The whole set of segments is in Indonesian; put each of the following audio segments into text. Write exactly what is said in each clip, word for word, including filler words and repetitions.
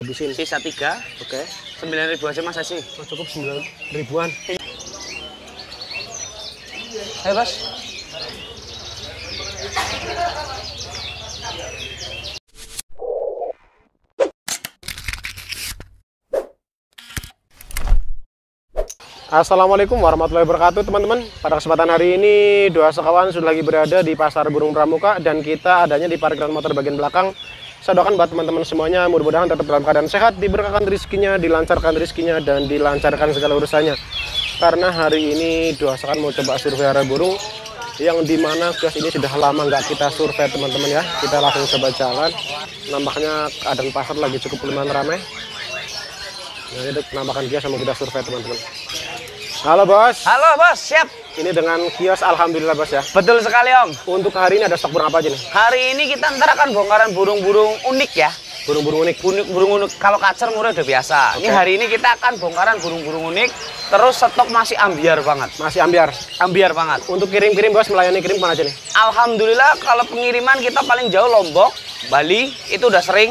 Habisin. Sisa tiga. Oke. Sembilan ribu aja Mas Haji. Oh, cukup sembilan ribuan. Ayo Bos. Assalamualaikum warahmatullahi wabarakatuh teman-teman. Pada kesempatan hari ini dua sekawan sudah lagi berada di Pasar Burung Pramuka dan kita adanya di parkiran motor bagian belakang. Saya doakan buat teman-teman semuanya mudah-mudahan tetap dalam keadaan sehat, diberkahkan rezekinya, dilancarkan rezekinya dan dilancarkan segala urusannya. Karena hari ini dua sekawan mau coba survei area burung yang dimana kios ini sudah lama nggak kita survei teman-teman ya. Kita langsung coba jalan. Nampaknya keadaan pasar lagi cukup lumayan ramai. Nah, ini penampakan kios sama kita survei teman-teman. Halo Bos. Halo Bos, siap. Ini dengan kios alhamdulillah Bos ya. Betul sekali Om. Untuk hari ini ada stok burung apa aja nih? Hari ini kita ntar akan bongkaran burung-burung unik ya. Burung-burung unik. Burung, burung unik. Kalau kacer murah udah biasa. Okay. Ini hari ini kita akan bongkaran burung-burung unik. Terus stok masih ambiar banget. Masih ambiar. Ambiar banget. Untuk kirim-kirim Bos, melayani kirim kemana aja nih? Alhamdulillah kalau pengiriman kita paling jauh Lombok, Bali itu udah sering.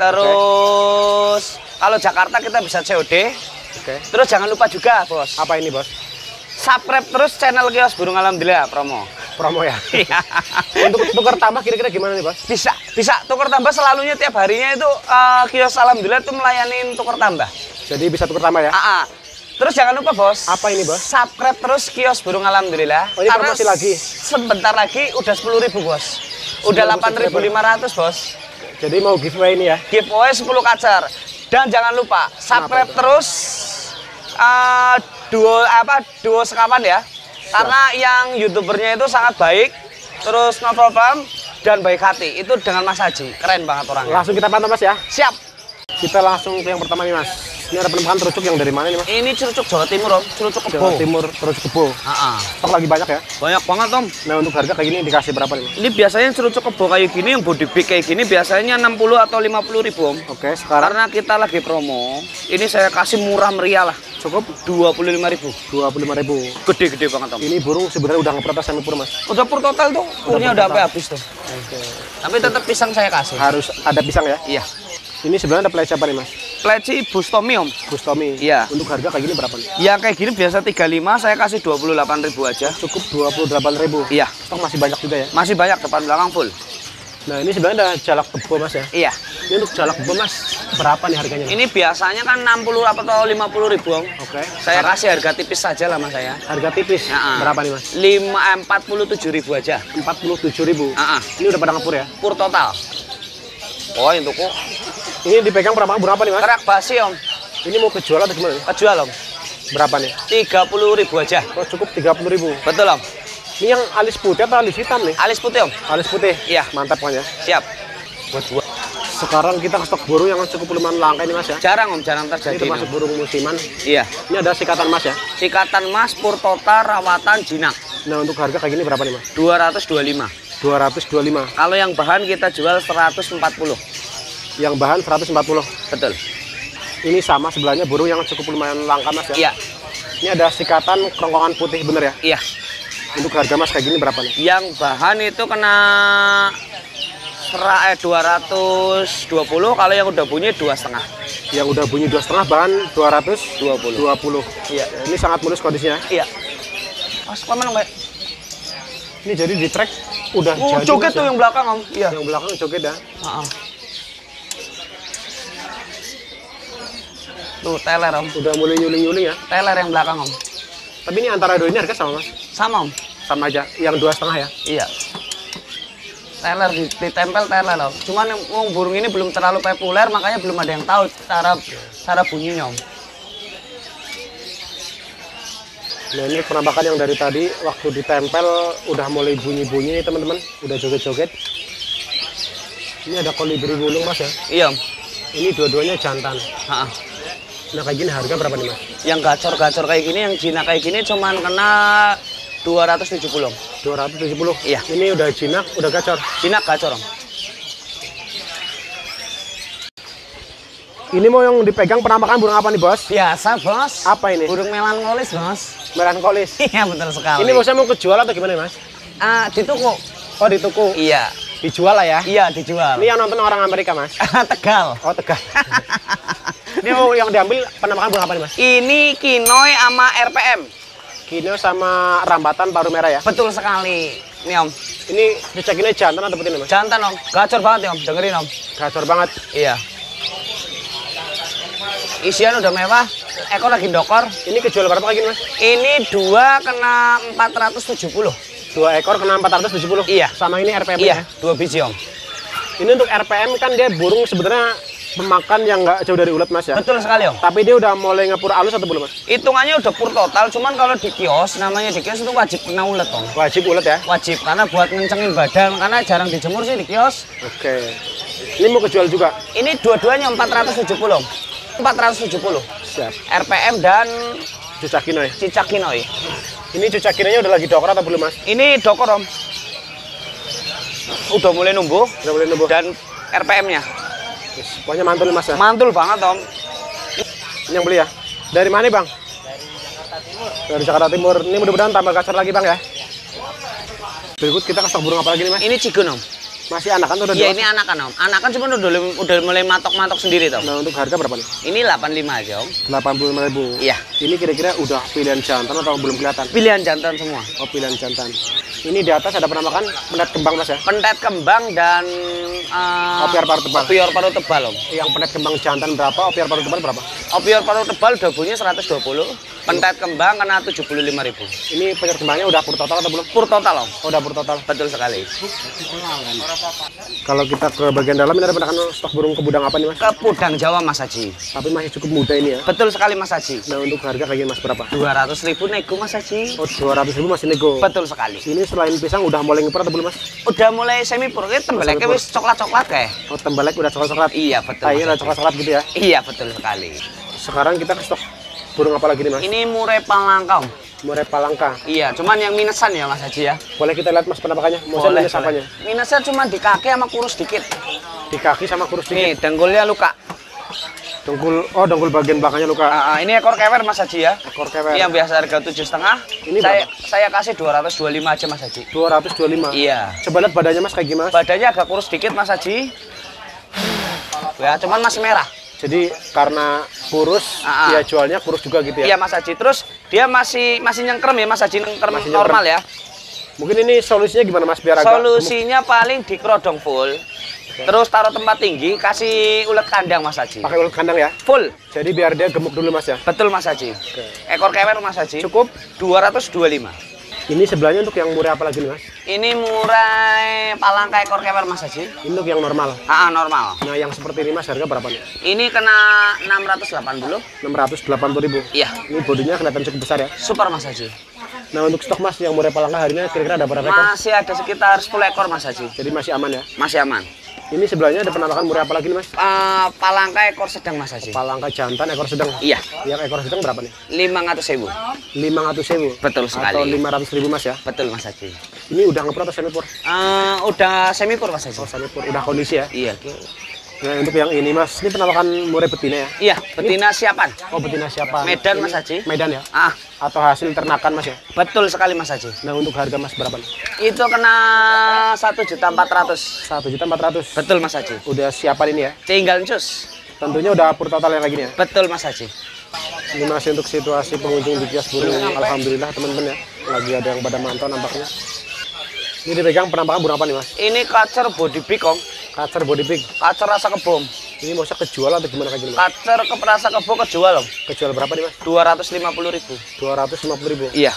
Terus okay. Kalau Jakarta kita bisa C O D. Oke. Terus jangan lupa juga Bos. Apa ini Bos? Subscribe terus channel Kios Burung Alhamdulillah promo. Promo ya. Untuk tukar tambah kira-kira gimana nih Bos? Bisa, bisa tukar tambah selalunya tiap harinya itu uh, Kios Alhamdulillah itu melayani tukar tambah. Jadi bisa tukar tambah ya? Aa. Terus jangan lupa Bos. Apa ini Bos? Subscribe terus Kios Burung Alhamdulillah. Oh, ini promosi lagi. Sebentar lagi udah sepuluh ribu Bos. Udah delapan ribu lima ratus Bos. Jadi mau giveaway ini ya? Giveaway sepuluh kacar. Dan jangan lupa subscribe terus uh, duo apa duo sekawan ya. Karena yang YouTubernya itu sangat baik, terus no problem dan baik hati. Itu dengan Mas Haji, keren banget orangnya. Langsung kita pantau Mas ya. Siap. Kita langsung ke yang pertama nih Mas. Ini ada penemukan terucuk yang dari mana nih Mas? Ini cerucuk Jawa Timur Om, cerucuk kebo. Jawa Timur terucuk kebo. Heeh. Stok lagi banyak ya? Banyak banget Om. Nah untuk harga kayak gini dikasih berapa nih Mas? Ini biasanya cerucuk kebo kayak gini yang body big kayak gini biasanya enam puluh atau lima puluh ribu Om. Oke, sekarang Karena kita lagi promo, ini saya kasih murah meriah lah. cukup dua puluh lima ribu. dua puluh lima ribu. Gede-gede banget Om. Ini burung sebenarnya udah ngeprotes sama pur Mas. Udah pur total tuh, purnya udah sampai habis tuh. Oke. Tapi tetap pisang saya kasih. Harus ada pisang ya? Iya. Ini sebenarnya ada pleci apa nih Mas? Pleci Bustomi Om. Bustomi. Iya. Untuk harga kayak gini berapa nih? Yang kayak gini biasa tiga puluh lima, saya kasih dua puluh delapan ribu aja. Cukup dua puluh delapan ribu. Iya. Stok masih banyak juga ya? Masih banyak depan belakang full. Nah ini sebenarnya ada jalak kebo Mas ya? Iya. Ini untuk jalak kebo Mas berapa nih harganya? Ini biasanya kan enam puluh atau lima puluh ribu Om. Oke. Saya kasih harga tipis saja lah Mas saya. Harga tipis? Ya, berapa nih Mas? lima empat puluh tujuh ribu aja. empat puluh tujuh ribu. Uh-uh. Ini udah pada ngepur ya? Pur total. Oh itu kok. Ini dipegang berapa berapa nih Mas? Kerak basi Om. Ini mau kejual atau gimana? Kejual Om. Berapa nih? tiga puluh ribu aja. Oh cukup tiga puluh ribu. Betul Om. Ini yang alis putih atau alis hitam nih? Alis putih Om. Alis putih? Iya. Mantap kan ya? Siap. Buat dua. Sekarang kita ke stok burung yang cukup lumayan langka ini Mas ya? Jarang Om, jarang Ini terjadi. termasuk burung musiman. Iya. Ini ada sikatan Mas ya? Sikatan Mas, pur total, rawatan, jinak. Nah untuk harga kayak gini berapa nih Mas? dua ratus dua puluh lima. dua ratus dua puluh lima. Kalau yang bahan kita jual seratus empat puluh. Yang bahan seratus empat puluh. Betul. Ini sama sebelahnya burung yang cukup lumayan langka Mas ya? Iya. Ini ada sikatan kerongkongan putih bener ya? Iya. Untuk harga Mas kayak gini berapa nih? Yang bahan itu kena sera, eh, dua ratus dua puluh, kalau yang udah bunyi dua setengah. Yang udah bunyi dua setengah bahan dua ratus dua puluh. dua puluh. Iya. Ini sangat mulus kondisinya. Iya. Mas, kemana Mbak? Ini jadi di track udah Oh, jadi. joget Mas, tuh ya? yang belakang Om. Iya. Yang belakang joget ya. Heeh. Tuh teler Om. Udah mulai nyuling-nyuling ya. Teler yang belakang Om. Tapi ini antara dua ini harga sama Mas? Sama Om. Sama aja. Yang dua setengah ya. Iya. Teler ditempel teler Om. Cuman yang oh, burung ini belum terlalu populer, makanya belum ada yang tahu cara cara bunyinya Om. Nah ini penampakan yang dari tadi waktu ditempel udah mulai bunyi-bunyi nih teman-teman. Udah joget-joget. Ini ada kolibri gulung Mas ya. Iya Om. Ini dua-duanya jantan. Ha-ha. Nah kayak gini harga berapa nih Mas? Yang gacor-gacor kayak gini, yang jinak kayak gini cuman kena dua ratus tujuh puluh. dua ratus tujuh puluh? Iya. Ini udah jinak, udah gacor? Jinak gacor Om. Ini mau yang dipegang penampakan burung apa nih Bos? Biasa Bos. Apa ini? Burung melankolis Bos. Melankolis? Iya betul sekali. Ini bosnya mau kejual atau gimana Mas? Ah, di toko. Oh di toko? Iya. Dijual lah ya? Iya dijual. Ini yang nonton orang Amerika Mas? Tegal. Oh Tegal. Ini mau yang diambil penampakan burung apa nih Mas? Ini kinoy sama R P M. Kino sama rambatan paru merah ya? Betul sekali. Nih Om. Ini cecek ini jantan atau betina Mas? Jantan Om. Gacor banget ya Om. Dengerin Om. Gacor banget. Iya. Isian udah mewah. Ekor lagi dokor. Ini kejual berapa lagi nih Mas? Ini dua kena empat ratus tujuh puluh. Dua ekor kena empat ratus tujuh puluh? Iya. Sama ini R P M Iya, ya? dua biji Om. Ini untuk R P M kan dia burung sebenarnya pemakan yang nggak jauh dari ulet Mas ya? Betul sekali Om. Tapi dia udah mulai ngepur halus atau belum Mas? Hitungannya udah pur total, cuman kalau di kios, namanya di kios itu wajib kena ulet Om. Wajib ulet ya? Wajib, karena buat ngencengin badan, karena jarang dijemur sih di kios. Oke. Ini mau kejual juga? Ini dua-duanya empat ratus tujuh puluh Om. empat ratus tujuh puluh. Siap. R P M dan Cucak kinoy. cicak kinoy. Ini cucak kinoynya udah lagi dokor atau belum Mas? Ini dokor Om. Udah mulai numbuh. Udah boleh numbuh. Dan R P M-nya. Yes. Pokoknya mantul Mas ya? Mantul banget Om. Ini yang beli ya? Dari mana Bang? Dari Jakarta Timur. Ini mudah-mudahan tambah gacor lagi Bang ya? Berikut kita ke stok burung apa lagi nih Mas? Ini cigun Om. Masih anakan tuh udah Iya dewasa? ini anakan Om. Anakan cuma udah, udah mulai matok-matok sendiri Om. Nah untuk harga berapa nih? Ini delapan puluh lima aja Om. delapan puluh lima ribu. Iya. Ini kira-kira udah pilihan jantan atau belum kelihatan? Pilihan jantan semua. Oh pilihan jantan. Ini di atas ada penampakan pendet kembang Mas ya? Pentet kembang dan uh, Opior paru tebal. Opior paru tebal Om. Yang pendet kembang jantan berapa? Opior paru tebal berapa? Opior paru tebal dabunya seratus dua puluh. Pentet kembang kena tujuh puluh lima ribu. Ini pendet kembangnya udah pur total atau belum? Pur total Om. Oh, udah pur total. Betul sekali. Kalau kita ke bagian dalam ini ada penampakan stok burung kebudang apa nih Mas? Ke Pudang Jawa Mas Haji. Tapi masih cukup muda ini ya. Betul sekali Mas Haji. Nah untuk harga kayak Mas berapa? dua ratus ribu nego Mas Haji. Oh dua ratus ribu masih nego. Betul sekali. Ini selain pisang udah mulai ngepur atau belum Mas? Udah mulai semi pur, ini tembeleknya wis coklat-coklat kayak. Oh tembelek udah coklat-coklat. Iya betul. Kayaknya Mas udah Haji. coklat-coklat gitu ya. Iya betul sekali. Sekarang kita ke stok burung apa lagi nih Mas? Ini murai palangka Om. Murai palangka. Iya, cuman yang minusan ya Mas Haji ya. Boleh kita lihat Mas penampakannya? Mau saya minus apanya? Minusnya cuma di kaki sama kurus dikit. Di kaki sama kurus dikit. Nih, dengkulnya luka. Dengkul, oh dengkul bagian belakangnya luka. Ah, ah, ini ekor kewer Mas Haji ya. Ekor kewer. Ini yang biasa harga tujuh setengah. Ini saya saya kasih dua ratus dua puluh lima aja Mas Haji. dua ratus dua puluh lima. Iya. Coba lihat badannya Mas kayak gimana? Badannya agak kurus dikit Mas Haji. Ya, cuman masih merah. Jadi karena kurus, Ah, ah. ya jualnya kurus juga gitu ya? Iya Mas Haji. Terus dia masih masih nyengkrem ya Mas Haji, nyengkrem Masih normal ya. Mungkin ini solusinya gimana Mas biar agak Solusinya paling dikerodong full. Terus taruh tempat tinggi, kasih ulet kandang Mas Haji. pakai ulet kandang ya? Full. Jadi biar dia gemuk dulu Mas ya? Betul Mas Haji. Ekor kewer Mas Haji. Cukup? dua ratus dua puluh lima. Ini sebelahnya untuk yang murah apa lagi nih Mas? Ini murai palangka ekor kewer Mas Haji. Ini untuk yang normal. Ah, normal. Nah yang seperti ini Mas harga berapa nih? Ini kena enam ratus delapan puluh. enam ratus delapan puluh ribu. Iya, Ini bodinya kelihatan cukup besar ya? super Mas Haji. Nah untuk stok Mas yang murai palangka hari ini kira-kira ada berapa ekor? Masih ada sekitar sepuluh ekor Mas Haji. Jadi masih aman ya? Masih aman. Ini sebelahnya ada penampakan murai apa lagi nih Mas? Eh, palangka ekor sedang Mas Haji. Palangka jantan ekor sedang. Iya, Yang ekor sedang berapa nih? lima ratus ribu. lima ratus ribu. Betul Atau sekali. lima ratus ribu Mas ya? Betul Mas Haji. Ini udah ngepur atau semi pur? Eh, udah semi pur Mas Haji. Oh semi pur, udah kondisi ya? Iya, Ki. Nah untuk yang ini Mas, ini penampakan murai betina ya? Iya, betina siapan. Oh betina siapa? Medan Ini Mas Haji. Medan ya? Ah, Atau hasil ternakan Mas ya? betul sekali Mas Haji. Nah untuk harga Mas berapa nih? Itu kena satu juta empat ratus. satu juta empat ratus. Betul Mas Haji. Udah siapan ini ya? Tinggal cus. Tentunya udah pur total yang kayak gini ya? Betul Mas Haji. Ini masih untuk situasi pengunjung di kios burung. Alhamdulillah teman-teman ya. Lagi ada yang pada mantau nampaknya. Ini dipegang penampakan burung apa nih Mas? Ini kacer body big Om. Kacer body pig. Kacer rasa kebom. Ini mau saya kejual atau gimana kayak gini Mas? Kacer ke rasa kebo kejual Om. Kejual berapa nih Mas? dua ratus lima puluh ribu. dua ratus lima puluh ribu. Iya.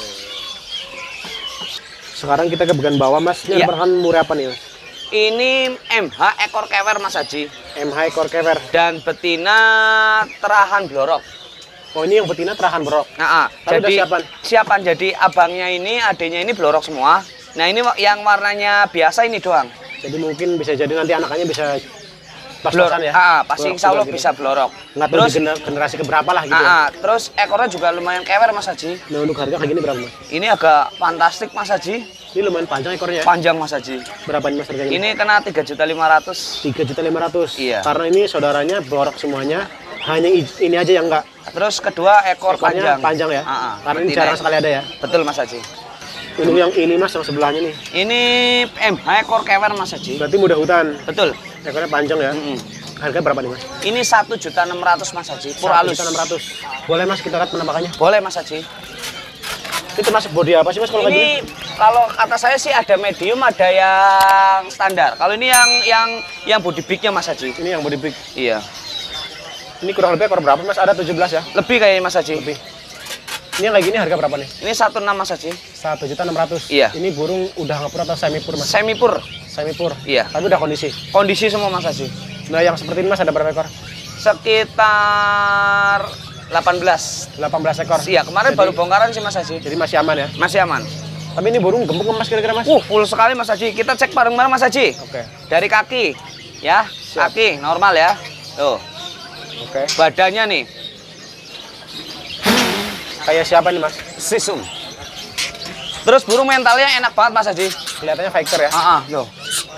Sekarang kita ke bagian bawah Mas. Ini Iya. ada penampakan murai apa nih Mas? Ini M H ekor kewer Mas Haji. M H ekor kewer. Dan betina terahan blorok. Oh ini yang betina terahan borok. Nah, ah, Tapi udah jadi siapan? siapan. Jadi abangnya ini, adanya ini blorok semua. Nah ini wa- yang warnanya biasa ini doang. Jadi mungkin bisa jadi nanti anakannya bisa Blorok. pas-pasan ya. Ah, pasti Blorok insya Allah juga bisa blorok. gitu. Nggak tahu Terus, di gener- generasi keberapa lah gitu. ah, ya. ah, terus ekornya juga lumayan kewer Mas Haji. Nah untuk harga kayak gini berapa Mas? Ini agak fantastik Mas Haji. Ini lumayan panjang ekornya ya. Panjang Mas Haji. Berapa nih Mas harganya? Ini kena tiga juta lima ratus. tiga juta lima ratus. Iya. Karena ini saudaranya borok semuanya. Hanya i- ini aja yang enggak. Terus kedua ekor Ekornya panjang. panjang ya. Ah, ah, Karena ini betina jarang ya. sekali ada ya. Betul Mas Haji. Untuk yang ini Mas yang sebelahnya nih. Ini M H ekor kewer Mas Haji. Berarti mudah hutan. Betul. Ekornya panjang ya. Mm-mm. harga berapa nih Mas? Ini satu juta enam ratus Mas Haji, pur halus. enam ratus. Boleh Mas kita lihat penampakannya? Boleh Mas Haji. Itu masuk body apa sih Mas kalau kayak Ini gini? kalau kata saya sih ada medium, ada yang standar. Kalau ini yang yang yang body bignya Mas Haji. Ini yang body big. Iya. Ini kurang lebih ekor berapa Mas? Ada tujuh belas ya? Lebih kayaknya Mas Haji. Lebih. Ini yang kayak gini harga berapa nih? Ini satu enam Mas Haji. satu juta enam ratus. Iya. Ini burung udah ngepur atau semi pur Mas? Semi pur. Semi pur. Iya. Tapi udah kondisi. Kondisi semua Mas Haji. Nah yang seperti ini Mas ada berapa ekor? Sekitar delapan belas. delapan belas ekor. Iya, kemarin Jadi- baru bongkaran sih Mas Haji. Jadi masih aman ya? Masih aman. Tapi ini burung gemuk nggak Mas kira-kira Mas? Uh, full sekali Mas Haji. Kita cek bareng-bareng Mas Haji. Oke. Dari kaki, ya, Siap. kaki normal ya. Tuh, Oke. badannya nih, Kayak siapa nih Mas? sisum. Terus burung mentalnya enak banget Mas Haji. Kelihatannya fighter ya? Ah, ah, tuh.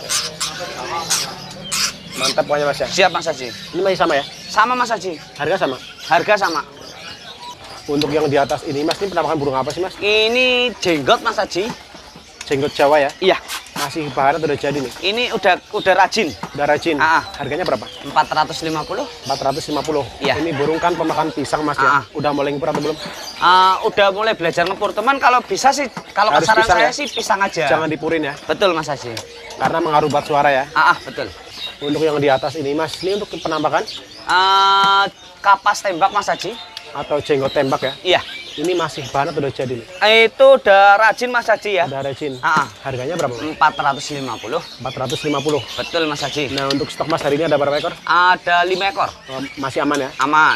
Mantap pokoknya Mas ya. Siap Mas Haji. Ini masih sama ya? Sama Mas Haji. Harga sama? Harga sama. Untuk yang di atas ini Mas, ini penampakan burung apa sih Mas? Ini jenggot Mas Haji. Jenggot Jawa ya? Iya. Masih bahan atau udah jadi nih? Ini udah udah rajin. Udah rajin? Ah, ah. Harganya berapa? empat ratus lima puluh. empat ratus lima puluh. Iya. Ini burung kan pemakan pisang Mas Ah, ah. ya? Udah mulai ngepur atau belum? Ah, udah mulai belajar ngepur. Teman kalau bisa sih, kalau Harus kesaran pisang saya ya? sih pisang aja. Jangan dipurin ya? Betul Mas Haji. Karena mengaruh buat suara ya? Ah, ah, betul. Untuk yang di atas ini Mas, ini untuk penampakan Ah, kapas tembak Mas Haji. atau jenggot tembak ya? Iya. Ini masih bahan atau udah jadi nih? Itu udah rajin Mas Haji ya. Udah rajin. Ah, ah. Harganya berapa Mas? empat ratus lima puluh. empat ratus lima puluh. Betul Mas Haji. Nah untuk stok Mas hari ini ada berapa ekor? Ada lima ekor. Oh, masih aman ya? Aman.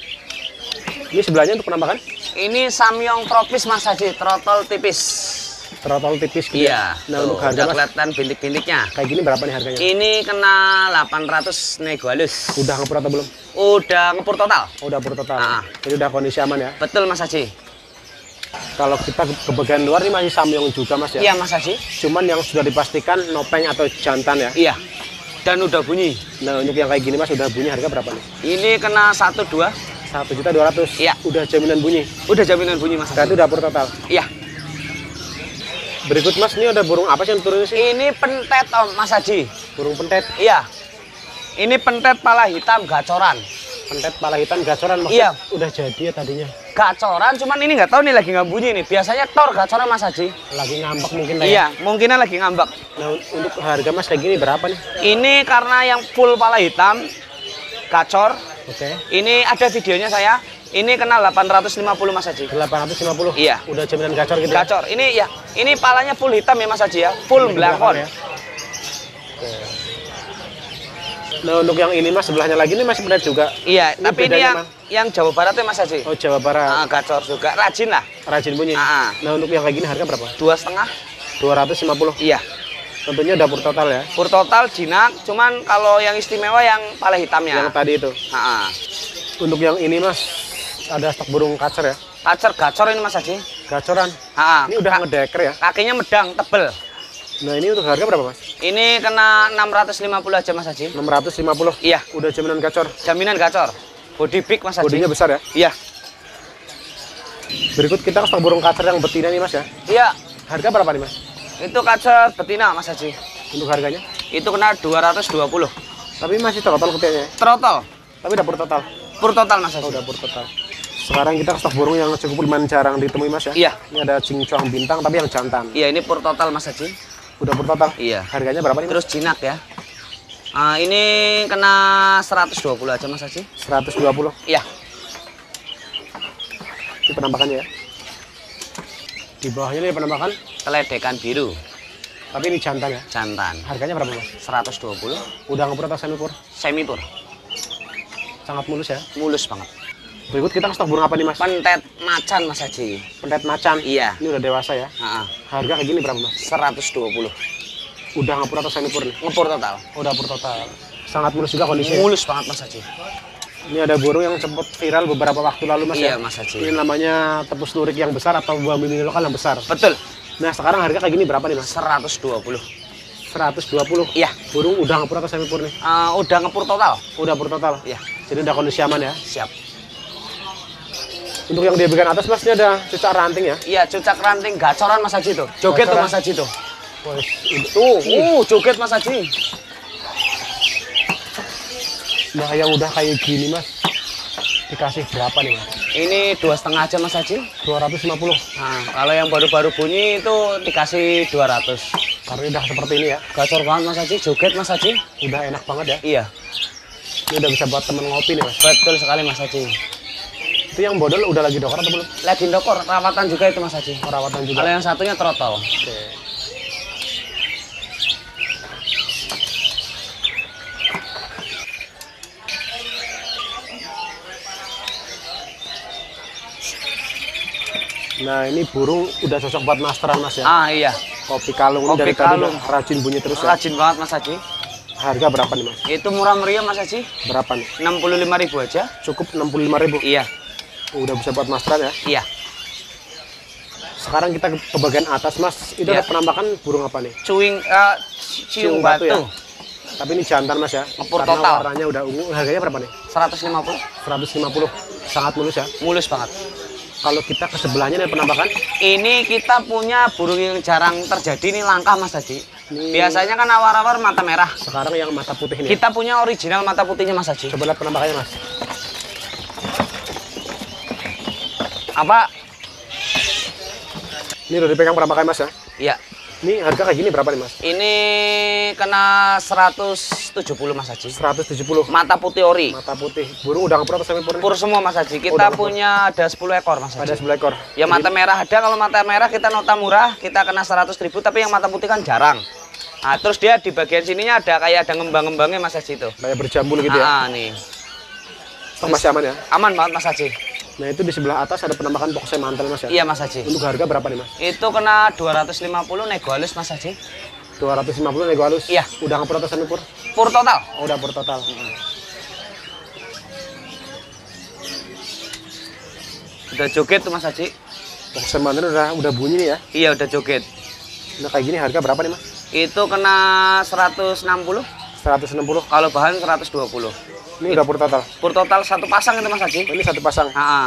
Ini sebelahnya untuk penampakan? Ini samyong tropis Mas Haji, trotol tipis. Trotol tipis gitu ya? Iya. Nah Tuh, untuk harga udah Mas, kelihatan bintik-bintiknya. kayak gini berapa nih harganya? Ini kena delapan ratus nego halus. Udah ngepur atau belum? Udah ngepur total. Oh, udah pur total. Ah. Jadi udah kondisi aman ya? Betul Mas Haji. Kalau kita ke, ke bagian luar ini masih samyong juga Mas ya? Iya Mas Haji. Cuman yang sudah dipastikan nopeng atau jantan ya? Iya. Dan udah bunyi. Nah untuk yang kayak gini Mas udah bunyi harga berapa nih? Ini kena satu dua. satu juta dua ratus. Iya. Udah jaminan bunyi. Udah jaminan bunyi Mas Berarti Haji. udah pur total. Iya. Berikut Mas, ini ada burung apa sih yang turun sih? Ini pentet Om Mas Haji. Burung pentet. Iya. Ini pentet pala hitam gacoran. Pentet pala hitam gacoran maksudnya Iya. udah jadi ya tadinya. Gacoran, cuman ini nggak tahu nih lagi nggak bunyi nih. Biasanya tor gacoran Mas Haji. Lagi ngambek mungkin lah ya. Iya, mungkinnya lagi ngambek. Nah untuk harga Mas kayak gini berapa nih? Ini karena yang full pala hitam, gacor. Oke. Ini ada videonya saya. Ini kena delapan ratus lima puluh Mas Haji. delapan ratus lima puluh. Iya. Udah jaminan gacor gitu ya? Gacor. Ini ya, ini palanya full hitam ya Mas Haji ya. Full Ini belakon. belakang ya? Oke. Nah untuk yang ini Mas sebelahnya lagi ini masih pendet juga. Iya, Ini tapi ini bedanya yang mana? yang Jawa Barat ya Mas Haji. Oh Jawa Barat. Ah, gacor juga, rajin lah. Rajin bunyi. Ah, ah. Nah untuk yang kayak gini harga berapa? Dua setengah. dua ratus lima puluh. Iya. Tentunya udah pur total ya? Pur total jinak, cuman kalau yang istimewa yang pala hitamnya. Yang tadi itu. Ah, ah. Untuk yang ini Mas ada stok burung kacer ya? Kacer gacor ini Mas Haji. Gacoran. Ah, ah. Ini udah ngedeker ya? Kakinya medang, tebel. Nah ini untuk harga berapa Mas? Ini kena enam ratus lima puluh aja Mas Haji. enam ratus lima puluh. Iya, Udah jaminan gacor. jaminan gacor. Body big Mas Haji. Bodinya besar ya? Iya. Berikut kita ke stok burung kacer yang betina nih Mas ya. Iya, Harga berapa nih Mas? itu kacer betina Mas Haji. Untuk harganya? Itu kena dua ratus dua puluh. Tapi masih total ketiaknya. Trotol. Tapi udah pur total. Pur total Mas Oh, Haji. udah pur total. Sekarang kita ke stok burung yang cukup lumayan jarang ditemui Mas ya. Iya. Ini ada cincong bintang tapi yang jantan. Iya, ini pur total Mas Haji. Udah pur total. Iya. Harganya berapa nih Mas? Terus jinak ya. Ah, ini kena seratus dua puluh aja Mas Haji. seratus dua puluh. Iya. Ini penampakannya ya. Di bawahnya ini penampakan, Keledekan biru, tapi ini jantan ya. jantan. Harganya berapa Mas? seratus dua puluh. Udah ngepur atau semi pur? Semi pur. Sangat mulus ya. Mulus banget. Berikut kita ke stok burung apa nih Mas? Pentet macan Mas Haji. Pendet macan. Iya. Ini udah dewasa ya. Ah, ah. Harga kayak gini berapa Mas? seratus dua puluh. Udah ngepur atau semi pur nih? Ngepur total. Udah pur total. Sangat mulus juga kondisinya. Mulus banget Mas Haji. Ini ada burung yang sempat viral beberapa waktu lalu Mas Iya ya. Mas Haji. Ini namanya tepus lurik yang besar atau buah mini lokal yang besar. Betul. Nah sekarang harga kayak gini berapa nih Mas? seratus dua puluh. seratus dua puluh. Iya. Burung udah ngepur atau semi pur nih? Ah, udah ngepur total. Udah pur total. Iya. Jadi udah kondisi aman ya. Siap. Untuk yang di bagian atas Mas ini ada cucak ranting ya. Iya, cucak ranting gacoran Mas Haji tuh. Joget tuh Gacoran. Mas Haji tuh. Wes, ini- Tuh, uh, joget Mas Haji. Nah yang udah kayak gini mas, dikasih berapa nih mas? Ini dua setengah aja Mas Haji. dua ratus lima puluh. Nah, kalau yang baru-baru bunyi itu dikasih dua ratus. Karena udah seperti ini ya. Gacor banget Mas Haji, joget Mas Haji. Udah enak banget ya. Iya. Ini udah bisa buat temen ngopi nih mas. Betul sekali Mas Haji. Itu yang bodol udah lagi dokor atau belum? Lagi dokor, rawatan juga itu Mas Haji. Perawatan juga. Kalau yang satunya trotol. Oke. Nah ini burung udah cocok buat masteran mas ya. Ah iya. Kopi kalung ini Kopi dari tadi kalung. udah rajin bunyi terus ya. Rajin banget Mas Haji. Harga berapa nih mas? Itu murah meriah Mas Haji. Berapa nih? enam puluh lima ribu aja. Cukup enam puluh lima ribu. Iya. Udah bisa buat masteran ya. Iya. Sekarang kita ke ke bagian atas mas. Itu Iya. ada penampakan burung apa nih? Cuing uh, ciung batu. ya. Tapi ini jantan mas ya. Ngepur Karena total. warnanya udah ungu. Harganya berapa nih? seratus lima puluh. seratus lima puluh. Sangat mulus ya. Mulus banget. Kalau kita ke sebelahnya ada penampakan. Ini kita punya burung yang jarang terjadi, ini langka Mas Haji. Ini- Biasanya kan awar-awar mata merah. Sekarang yang mata putih ini. ya. Kita punya original mata putihnya Mas Haji. Coba lihat penampakannya mas. Apa? Ini udah dipegang penampakannya mas ya. Iya. Ini harga kayak gini berapa nih mas? Ini kena seratus tujuh puluh Mas Haji. seratus tujuh puluh. Mata putih ori. Mata putih. Burung udah ngepur atau semi pur? Pur semua Mas Haji. Oh, Kita udah ngepur. punya ada sepuluh ekor Mas Ada Haji. sebelah ekor. Ya mata merah ada, kalau mata merah kita nota murah, kita kena seratus ribu, tapi yang mata putih kan jarang. Nah, terus dia di bagian sininya ada kayak ada ngembang-ngembangnya Mas Haji itu. Kayak berjambul gitu ya. Ah, nih. Stok masih aman ya. Aman banget Mas Haji. Nah itu di sebelah atas ada penampakan pokse mantel mas ya. Iya Mas Haji. Untuk harga berapa nih mas? Itu kena dua ratus lima puluh nego halus Mas Haji. dua ratus lima puluh nego halus. Iya. Udah ngepur atau semi pur? Pur total. Oh, udah pur total. Udah joget tuh Mas Haji. Pokse mantel udah udah bunyi nih ya. Iya udah joget. Nah kayak gini harga berapa nih mas? Itu kena seratus enam puluh. seratus enam puluh. Kalau bahan seratus dua puluh. Ini udah pur total. Pur total satu pasang itu Mas Haji. Oh, ini satu pasang. Ah,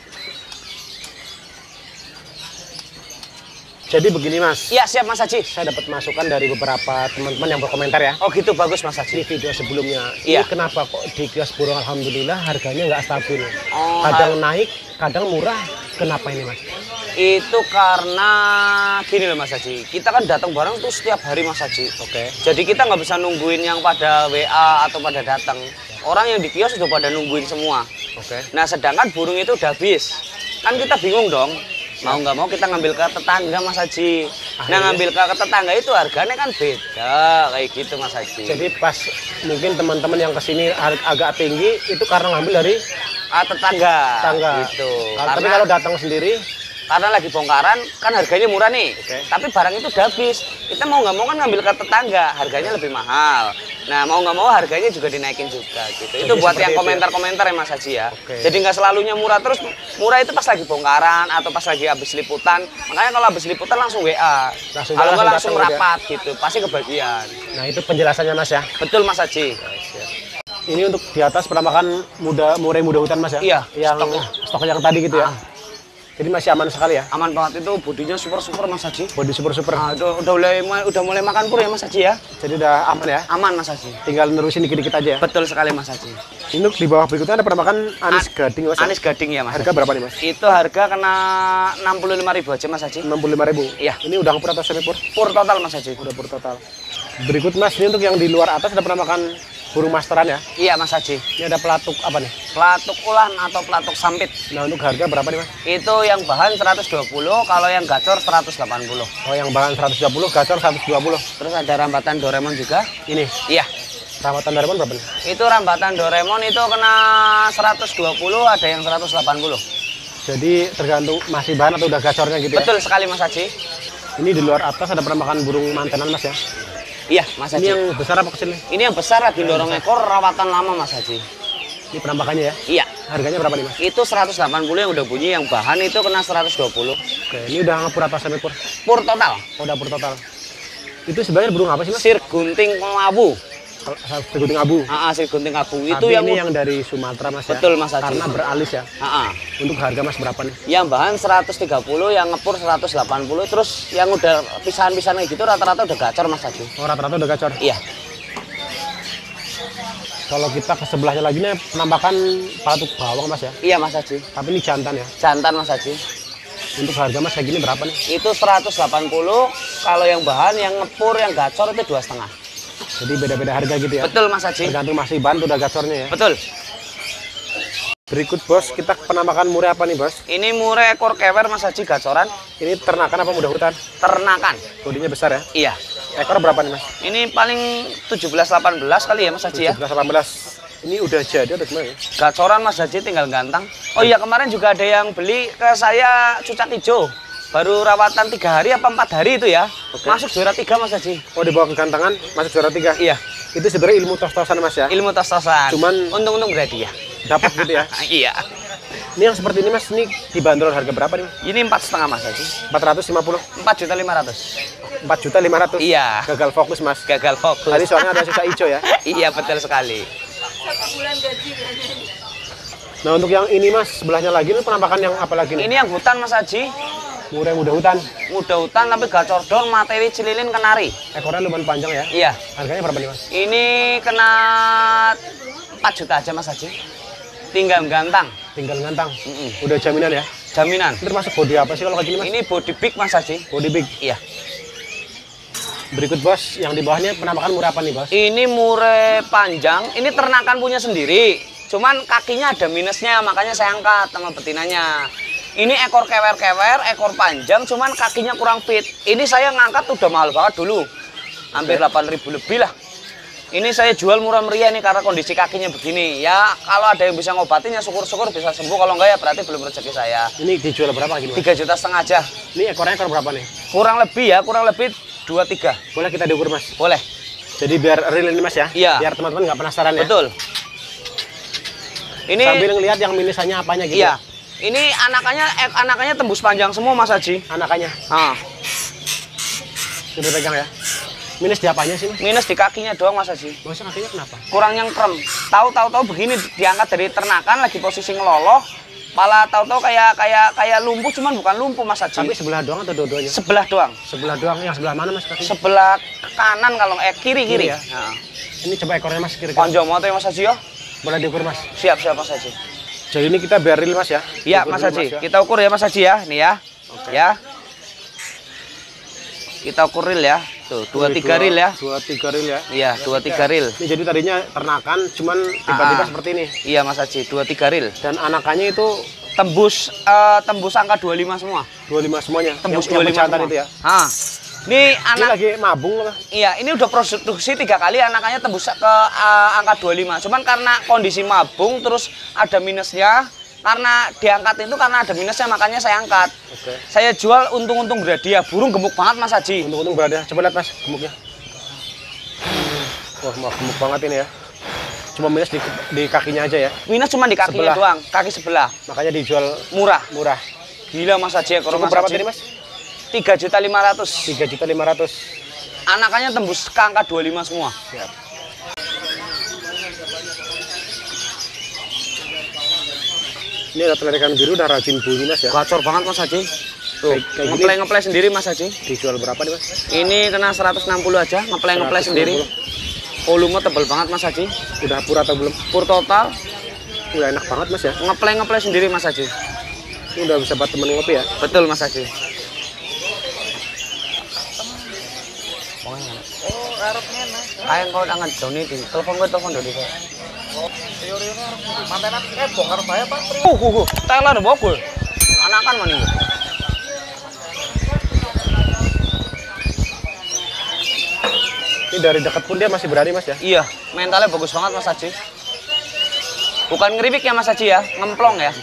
Jadi begini mas. iya siap Mas Haji. Saya dapat masukan dari beberapa teman-teman yang berkomentar ya. Oh gitu bagus Mas Di Haji. video sebelumnya. Iya. Ini kenapa kok di kios burung alhamdulillah harganya nggak stabil. Oh, Kadang naik, kadang murah. Kenapa ini mas? Itu karena gini loh Mas Haji. Kita kan datang barang tuh setiap hari Mas Haji. Oke. Jadi kita nggak bisa nungguin yang pada W A atau pada datang. Orang yang di kios udah pada nungguin semua. Oke. Nah sedangkan burung itu udah habis. Kan kita bingung dong. Mau nggak mau kita ngambil ke tetangga Mas Haji. Nah Akhirnya? ngambil ke ke tetangga itu harganya kan beda kayak gitu Mas Haji. Jadi pas mungkin teman-teman yang kesini ag- agak tinggi itu karena ngambil dari ah, tetangga. tangga. Gitu. Kalau- Tapi Karena kalau datang sendiri, karena lagi bongkaran kan harganya murah nih. Oke. Tapi barang itu udah habis. Kita mau nggak mau kan ngambil ke tetangga, harganya lebih mahal. Nah mau nggak mau harganya juga dinaikin juga gitu. Jadi Itu buat seperti yang itu ya? komentar-komentar ya Mas Haji ya. Oke. Jadi nggak selalunya murah terus. Murah itu pas lagi bongkaran atau pas lagi habis liputan. Makanya kalau habis liputan langsung W A. Langsung Kalau nggak langsung langsung datang gitu ya? rapat gitu. Pasti kebagian. nah itu penjelasannya mas ya. Betul Mas Haji. Ini untuk di atas penampakan muda murai muda hutan mas ya. Iya, Yang stoknya. stok yang tadi gitu ya. Ah. Jadi masih aman sekali ya. Aman banget itu, bodinya super-super Mas Haji. Body super super. Nah, udah, udah mulai udah mulai makan pur ya Mas Haji ya. Jadi udah aman ya. Aman Mas Haji. Tinggal nerusin dikit-dikit aja ya. Betul sekali Mas Haji. Ini untuk di bawah berikutnya ada penampakan anis An- gading mas. ya? Anis gading ya Mas. Harga berapa nih mas? Itu harga kena enam puluh lima ribu aja Mas Haji. enam puluh lima ribu. Iya. Ini udah ngepur atau semi pur? Pur total Mas Haji. Udah pur total. Berikut mas, ini untuk yang di luar atas ada penampakan burung masteran ya. Iya Mas Haji. Ini ada pelatuk apa nih? Pelatuk ulan atau pelatuk sampit. Nah untuk harga berapa nih mas? Itu yang bahan seratus dua puluh, kalau yang gacor seratus delapan puluh. Oh yang bahan seratus dua puluh, gacor seratus dua puluh. Terus ada rambatan Doraemon juga. Ini Iya. rawatan Doraemon berapa nih? Itu rambatan Doraemon itu kena seratus dua puluh, ada yang seratus delapan puluh. Jadi tergantung masih bahan atau udah gacornya gitu ya. Betul sekali Mas Haji. Ini di luar atas ada penampakan burung mantenan mas ya. Iya Mas Ini Haji. yang besar apa kecil nih? Ini yang besar lagi dorong ekor rawatan lama Mas Haji. Ini penampakannya ya. Iya. Harganya berapa nih mas? Itu seratus delapan puluh yang udah bunyi, yang bahan itu kena seratus dua puluh. Oke, ini udah ngepur atau semi pur? Pur total. Oh, udah pur total. Itu sebenarnya burung apa sih mas? Sir gunting abu. Seguting abu. Ah, ah, sir gunting abu. Tapi Itu yang ini yang dari Sumatera mas ya. Betul, Mas Haji. Karena beralis ya. Ah, ah. Untuk harga mas berapa nih? Yang bahan seratus tiga puluh, yang ngepur seratus delapan puluh, terus yang udah pisahan-pisahan kayak gitu rata-rata udah gacor Mas Haji. Oh rata-rata udah gacor. Iya. Kalau kita ke sebelahnya lagi nih penampakan patuk bawang mas ya. Iya Mas Haji. Tapi ini jantan ya. Jantan Mas Haji. Untuk harga mas kayak gini berapa nih? Itu seratus delapan puluh. Kalau yang bahan, yang ngepur, yang gacor itu dua setengah. Jadi beda-beda harga gitu ya. Betul Mas Haji. Tergantung masih bahan udah gacornya ya. Betul. Berikut bos, kita penampakan murai apa nih bos? Ini murai ekor kewer Mas Haji gacoran. Ini ternakan apa mudah hutan? Ternakan. Bodinya besar ya. Iya. Ekor berapa nih mas? Ini paling tujuh belas delapan belas kali ya Mas Haji ya. tujuh belas delapan belas. Ini udah jadi atau gimana ya? Gacoran Mas Haji tinggal gantang. Oh iya, kemarin juga ada yang beli ke saya cucak hijau. Baru rawatan tiga hari apa empat hari itu ya. Oke. Masuk juara tiga Mas Haji. Oh dibawa ke gantangan, masuk juara tiga? Iya. Itu sebenarnya ilmu tos-tosan mas ya? Ilmu tos-tosan. Cuman- untung-untung berarti ya. Dapat gitu ya? Iya. Ini yang seperti ini mas, ini dibanderol harga berapa nih? Ini empat setengah Mas Haji. empat ratus lima puluh? Empat juta lima ratus. empat juta lima ratus? Iya. Gagal fokus mas. Gagal fokus. Tadi soalnya ada cucak hijau ya? Iya betul sekali. Nah untuk yang ini mas, sebelahnya lagi ini penampakan yang apa lagi nih? Ini yang hutan Mas Haji. Murai muda hutan. Muda hutan tapi gacor dong, materi cililin kenari. Ekornya lumayan panjang ya? Iya. Harganya berapa nih mas? Ini kena empat juta aja Mas Haji. Tinggal gantang. Tinggal ngantang. Mm-mm. Udah jaminan ya? Jaminan. Ini termasuk body apa sih kalau kayak gini mas? Ini body big Mas Haji. Body big. Iya. Berikut bos, yang di bawahnya penampakan murai apa nih bos? Ini murai panjang. Ini ternakan punya sendiri. Cuman kakinya ada minusnya, makanya saya angkat sama betinanya. Ini ekor kewer-kewer, ekor panjang, cuman kakinya kurang fit. Ini saya ngangkat udah mahal banget dulu. Hampir delapan ribu lebih lah. Ini saya jual murah meriah nih karena kondisi kakinya begini. Ya kalau ada yang bisa ngobatin ya syukur-syukur bisa sembuh. Kalau enggak ya berarti belum rezeki saya. Ini dijual berapa gini mas? Tiga juta setengah aja. Ini ekornya ekor berapa nih? Kurang lebih ya, kurang lebih dua tiga. Boleh kita diukur mas? Boleh. Jadi biar real ini mas ya? Iya. Biar teman-teman nggak penasaran ya? Betul. Ini Sambil ngelihat yang minusannya apanya gitu. iya. Ini anakannya eh, anakannya tembus panjang semua Mas Haji. Anakannya. Ah, Sudah pegang ya? Minus di apanya sih mas? minus di kakinya doang Mas Haji. Bosnya kakinya kenapa? Kurang nyengkrem. Tahu-tahu tahu begini diangkat dari ternakan lagi posisi ngeloloh. Malah tahu-tahu kayak kayak kayak lumpuh cuman bukan lumpuh Mas Haji. Tapi sebelah doang atau dua-duanya? Sebelah doang. Sebelah doang. Yang sebelah mana mas kakinya? Sebelah kanan kalau eh kiri Kiri kiri. ya? Nah. Ini coba ekornya mas kira-kira. Panjang banget ya Mas Haji ya. Boleh diukur mas? Siap siap Mas Haji. Jadi ini kita biar real mas ya? Iya Diukur Mas dulu, Haji. ya. Kita ukur ya Mas Haji ya. Nih ya. Oke. Ya. Kita ukur real ya. Tuh, dua Ini tiga reel ya. Dua tiga reel ya? Iya, dua tiga reel. Ini jadi tadinya ternakan, cuman tiba-tiba Ah. seperti ini. Iya Mas Haji, dua tiga reel. Dan anakannya itu Tembus eh, tembus angka dua puluh lima semua. dua puluh lima semuanya. Tembus yang, yang dua puluh lima pejantan semua. itu ya? Ah. Ini Ini anak lagi mabung loh. iya, ini udah produksi tiga kali anakannya tembus ke eh, angka dua puluh lima. Cuman karena kondisi mabung terus ada minusnya. Karena diangkat itu karena ada minusnya makanya saya angkat. Oke. Saya jual untung-untung berhadiah. Burung gemuk banget Mas Haji. Untung-untung berada. Coba lihat mas gemuknya. Wah, maaf, gemuk banget ini ya. Cuma minus di, di kakinya aja ya. Minus cuma di kakinya Sebelah. doang, kaki sebelah. Makanya dijual Murah. murah. Gila Mas Haji, ekor Cukup Mas berapa Haji. tadi mas? tiga juta lima ratus. tiga juta lima ratus. Anakannya tembus ke angka dua puluh lima semua. Siap. Ini ada telerikan biru udah rajin bunyi mas ya. Gacor banget Mas Haji. Tuh, Kayak- kayak gini. ngeplay-ngeplay sendiri Mas Haji. Dijual berapa nih mas? Ini kena seratus enam puluh aja, ngeplay-ngeplay sendiri. Volume tebel banget Mas Haji. Udah pur atau belum? Pur total, Udah enak banget mas ya. ngeplay-ngeplay sendiri Mas Haji. Ini udah bisa buat temen ngopi ya. Betul Mas Haji. Kayak kau tangan Joni di telepon gue telepon dari saya. Uh, uh, uh, Taylor bokul. Anakan mana ini? Ini dari dekat pun dia masih berani mas ya. Iya, mentalnya bagus banget Mas Haji. Bukan ngeripik ya Mas Haji ya, ngemplong ya.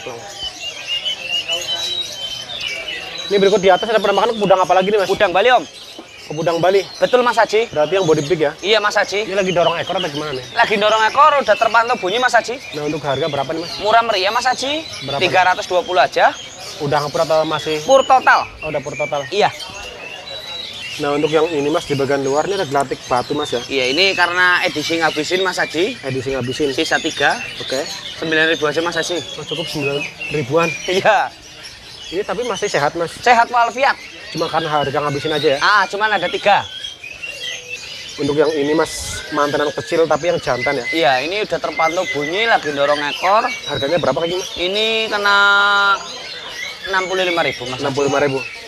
Ini berikut di atas ada penampakan udang apa lagi nih mas? Udang Bali Om. Udang Bali. Betul Mas Haji. Berarti yang body big ya. Iya Mas Haji. Ini lagi dorong ekor atau gimana nih? Lagi dorong ekor udah terpantau bunyi Mas Haji. Nah untuk harga berapa nih mas? Murah meriah Mas Haji. Berapa? tiga ratus dua puluh aja. Udah ngepur atau masih? Pur total. Oh, udah pur total. Iya. Nah untuk yang ini mas di bagian luar ini ada gelatik batu mas ya. Iya, ini karena edisi ngabisin Mas Haji. Edisi ngabisin. Sisa tiga, Oke. sembilan ribu aja Mas Haji. Oh, cukup sembilan ribuan. Iya. Ini tapi masih sehat mas. Sehat walafiat. Cuma karena harga ngabisin aja ya. Ah, cuman ada tiga. Untuk yang ini mas mantenan kecil tapi yang jantan ya. Iya, ini udah terpantau bunyi lagi dorong ekor. Harganya berapa lagi mas? Ini kena enam puluh lima ribu mas. enam puluh lima ribu.